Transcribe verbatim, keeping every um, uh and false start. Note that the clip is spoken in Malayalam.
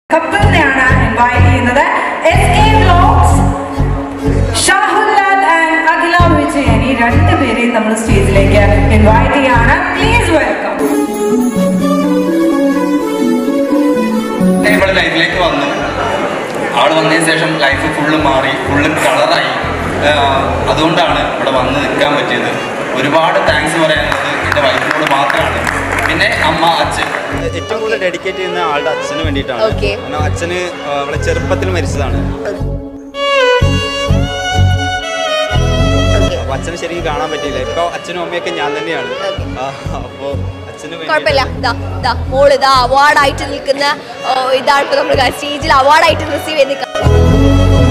കപ്പിളിനെയാണ് ഇൻവൈറ്റ് ചെയ്യുന്നത്. S K vlogs Shahul Lal and Akhila Vijayan ഈ രണ്ട് പേരെയും നമ്മൾ സ്റ്റേജിലേക്ക് ഇൻവൈറ്റ് ചെയ്യാണ്. Please welcome. ഇവിടെ ലൈഫിലേക്ക് വന്നു. അവിടെ വന്നതിന് ശേഷം ലൈഫ് ഫുള്ള് മാറി, ഫുള്ള് കളറായി. അതുകൊണ്ടാണ് ഇവിടെ വന്ന് നിൽക്കാൻ പറ്റിയത്. ഒരുപാട് താങ്ക്സ് പറയാനുള്ളത് എൻ്റെ വൈഫിനോട് മാത്രമാണ്. പിന്നെ അമ്മ, അച്ഛൻ. ഏറ്റവും കൂടുതൽ ഡെഡിക്കേറ്റ് ചെയ്യുന്ന ആളുടെ അച്ഛന് വേണ്ടിയിട്ടാണ്. കാരണം അച്ഛന് അവിടെ ചെറുപ്പത്തിൽ മരിച്ചതാണ്. അപ്പൊ അച്ഛന് ശരിക്കും കാണാൻ പറ്റിയില്ല. ഇപ്പൊ അച്ഛനും അമ്മയൊക്കെ ഞാൻ തന്നെയാണ്. അപ്പോ കുഴപ്പമില്ല. മോള് ഇതാ അവാർഡായിട്ട് നിൽക്കുന്ന ഇതാണ് നമ്മൾ സ്റ്റേജിൽ അവാർഡായിട്ട് റിസീവ് ചെയ്ത്